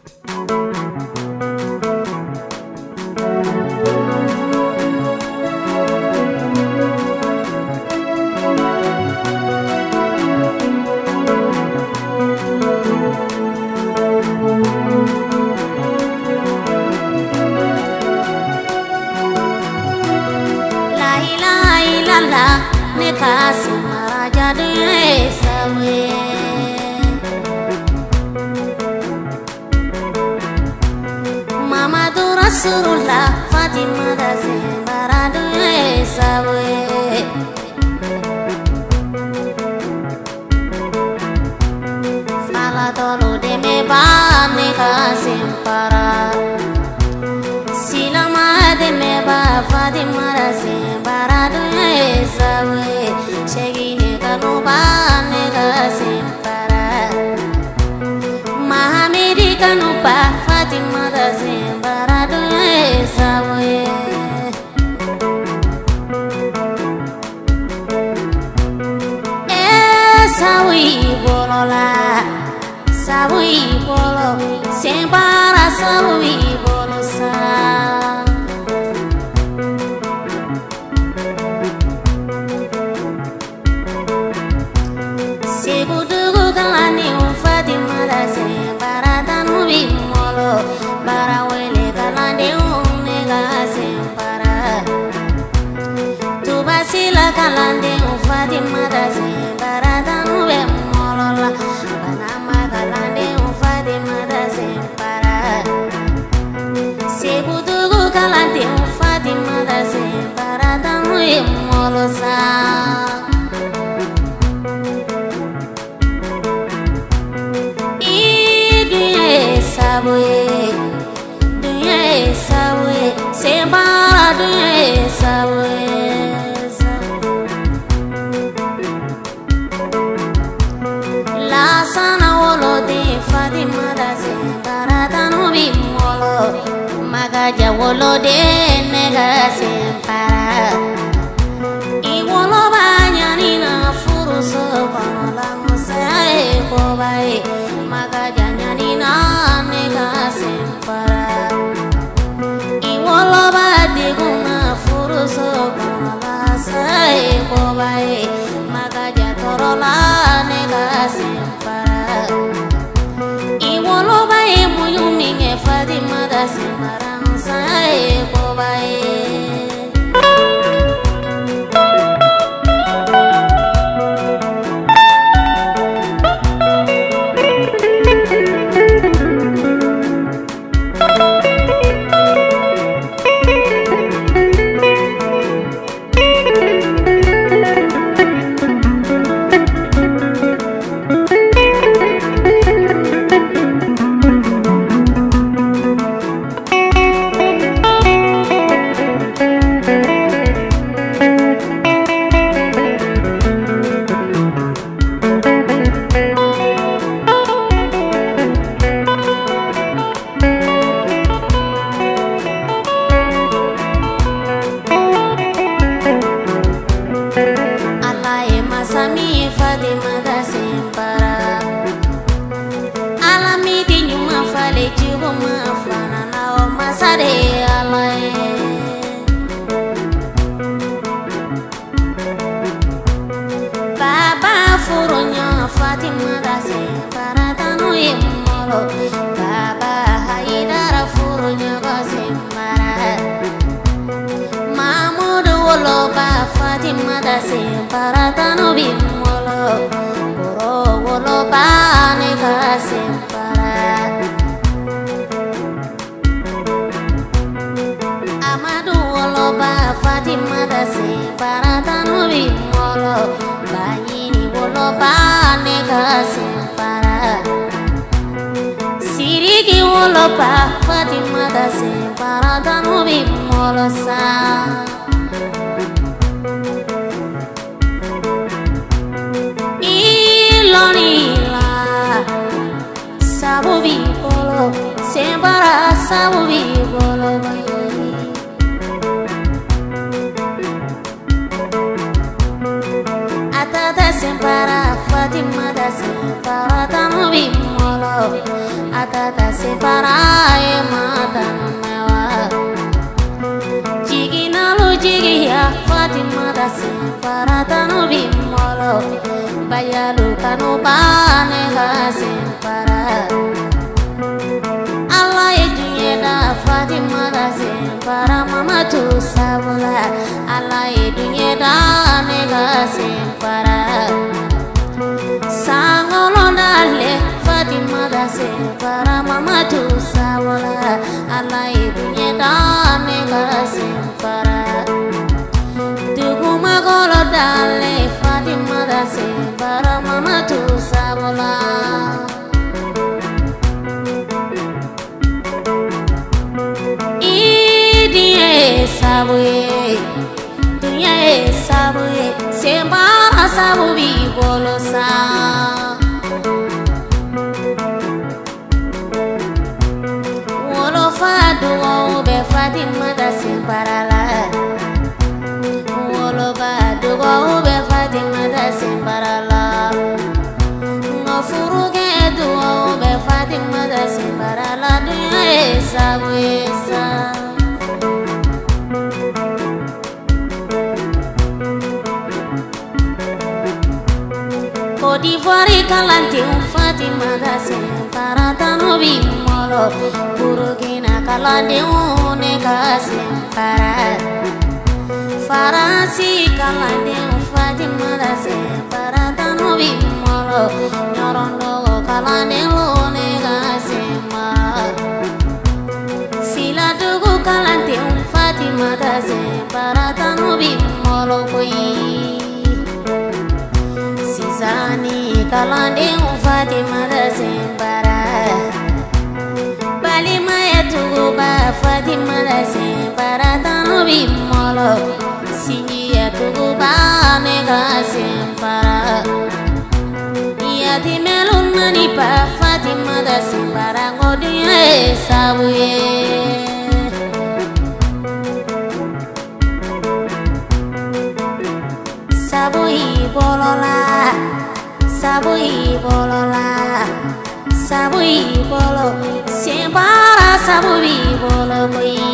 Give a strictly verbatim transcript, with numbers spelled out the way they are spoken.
Rasulullah Fatima da Sembarado Esawe Fala tolo de me ba ne ka sempara Silama de me ba Fatima da Sembarado Esawe Shegine ka no ba ne ka sempara Mahamedi ka no ba Fatima da Sembarado Esawe Esawe bolola Sawe bolo Sembara sawe bolo sa Segudugu kalani Fatima da Sembarado nubi molo Bara wele kalande unega sempara Tuba sila kalande Fatima da Sembarado nube molola Banama kalande Fatima da Sempara Segudugu kalande Fatima da Sembarado nube molosa Sawe, dunya sawe, sembara dunya sawe. La sana wolo de Fatima da Sembarado nubi molo, magaja wolo de nega sempara. I wolo banyani na furu so banola musae kobai, magaja nyani na nega sempara. I wolo badi guna furu so banola sae kobai, magaja torola nega sempara. I wolo bai muyumi nge Fatima da Sempara sae kobai. Fatima da Sembarado nubi molo, Baba Haidara furunya ko Sempara. Mahmud wolo ba Fatima da Sembarado nubi molo, Goro wolo ba nega Sempara. Amadu wolo ba Fatima da Sembarado nubi molo, Bayini wolo ba nega Sempara. Siriki wolo ba Fatima da Sembarado nubi molo sa. Ilonila sabu bi bolo Sempara sabu bi bolo bayi. Atata Sempara Fatima da Sembarado nubi molo, Atata Sempara para e mata mewa jigi nalu jigi ya Fatima da para tanu bimolo bayalu kanu bane ga para Allah eduye da Fatima da para mama tu sabula Allah eduye da ne ga para sangolo dale Fatima da para mama tu sabula Allah eduye da ne ga para duguma golo dale Fatima da para mama tu sabula sabuye dunya e sabuye sembara sabu bi bolo sa wolo fadu o be Fatima da sembara la wolo badu o be Fatima da sembara la ngofuru ke du o be Fatima da sembara la dunya e sabuye sa D'Ivoire kalante Fatima da para tanu bimolo Burkina kalante une kase para Faransi kalante Fatima da para tanu bimolo Nyorondo kalante une kase ma Fila dugu kalante Fatima da para tanu bimolo koi Zani kalande Fatima da para Bali maya tugu ba Fatima da para tanu bimolo Sinji ya tugu ba nega para Iya di melun mani pa Fatima da para ngodiya sabuye Sabui bolola Sabui bolola Sabui bolo Sembara sabui bolo